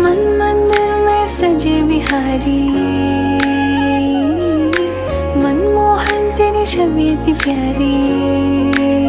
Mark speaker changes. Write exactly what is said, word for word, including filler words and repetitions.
Speaker 1: मन मंदिर में सजे बिहारी, मनमोहन तेरी छवि इतनी प्यारी।